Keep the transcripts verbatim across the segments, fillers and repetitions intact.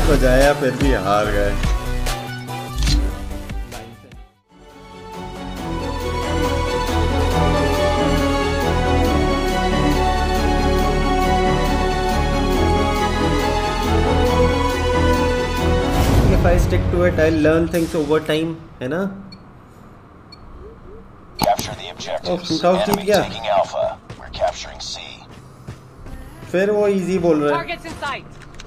बजाया फिर भी हार गए। If I stick to it, I'll learn things over time, है ना? Capture the objectives. Oh, Enemy taking Alpha. We're capturing C. फिर वो easy बोल रहा है। Targets in sight.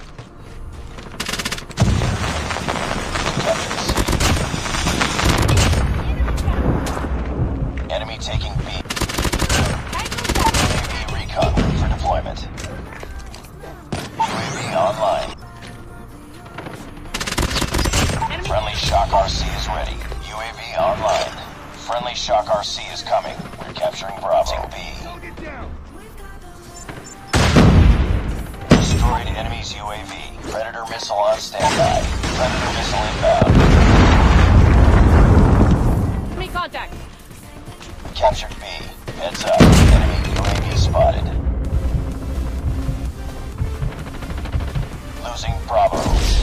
Enemy taking B. U A V recon for deployment. U A V online. Friendly Shock R C is ready. U A V online. Friendly Shock R C is coming. We're capturing Bravo. B. Destroyed enemy's U A V. Predator missile on standby. Predator missile inbound. Enemy contact. Captured B. Heads up. Enemy U A V spotted. Losing Bravo.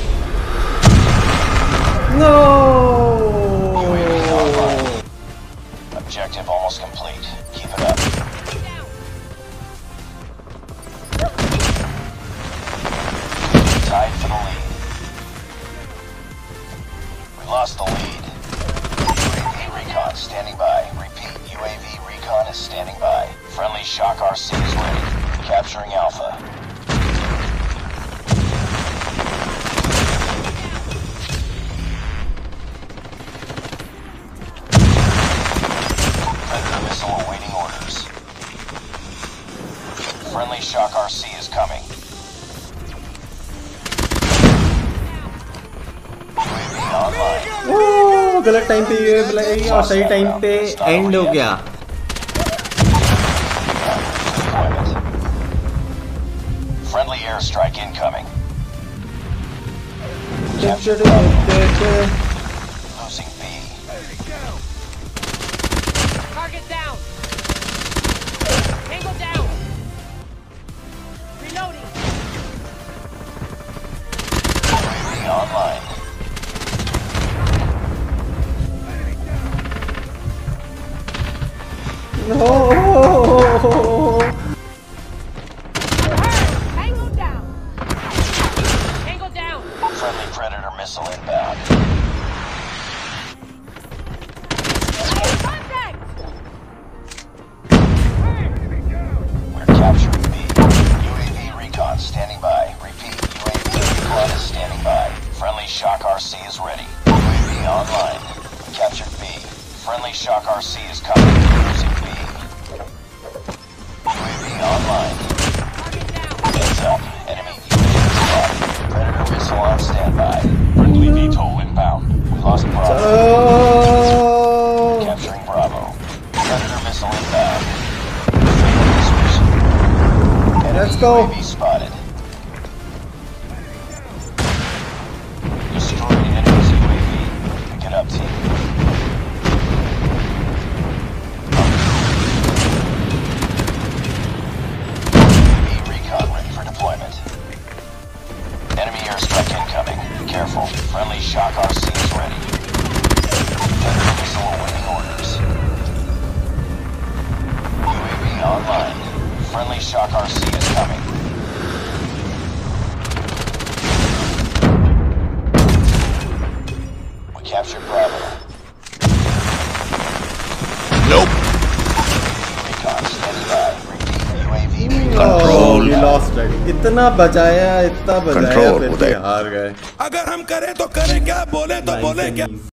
No! U A V online. Objective almost complete. Keep it up. Tied for the lead. We lost the lead. U A V recon standing by. Repeat, U A V recon is standing by. Friendly Shock R C is ready. Capturing Alpha. Predator missile awaiting orders. Friendly Shock R C is coming. ओह गलत time पे ये बुलाई और सही time पे and हो गया। Friendly airstrike incoming. Losing B. Target down. Tango down. Reloading. U A V online. No. Tango down. Tango down. Friendly Predator missile inbound. Contact. We're capturing B. U A V recon standing by. Repeat, U A V recon is standing by. Friendly Shock R C is ready. U A V online. We captured B. Friendly Shock R C is coming. Losing B. U A V online. Heads up. Enemy U A V spotted. Predator missile on standby. Friendly V TOL inbound. We lost Bravo. Capturing Bravo. Predator missile inbound. Let's go. U A V spotted. Destroyed enemy's U A V. Pick it up, team. Recon ready for deployment. Enemy airstrike incoming. Be careful. Friendly Shock R C is ready. Predator missile awaiting orders. U A V online. Friendly Shock R C is coming. We captured Bravo. Nope. Recon standing by. Repeat, U A V Control. We lost it. इतना बजाया इतना बजाया फिर भी हार गए। अगर हम करें तो करें क्या, बोले तो बोले क्या।